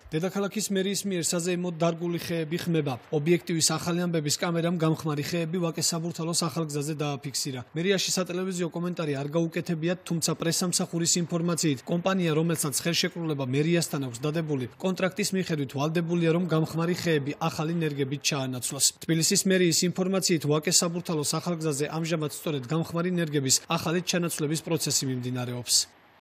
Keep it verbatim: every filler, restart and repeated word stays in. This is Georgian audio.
დედაქალაქის მერიის მიერ საზეიმოდ დარგული ხეები ხმება. ობიექტივის ახალი ამბების კამერამ გამხმარი ხეები ვაკე-საბურთალოს ახალ გზაზე დააფიქსირა. მერიაში სატელევიზიო კომენტარი არ გაუკეთებიათ, თუმცა პრესამსახურის ინფორმაციით, კომპანია, რომელსაც ხელშეკრულება მერიასთან აქვს დადებული, კონტრაქტის მიხედვით ვალდებულია, რომ გამხმარი ხეები ახალი ნერგებით ჩაანაცვლოს. თბილისის მერიის ინფორმაციით, ვაკე-საბურთალოს ახალ გზაზე ამჟამად სწორედ გამხმარი ნერგების ახალი ჩანაცვლების პროცესი მიმდინარეობს.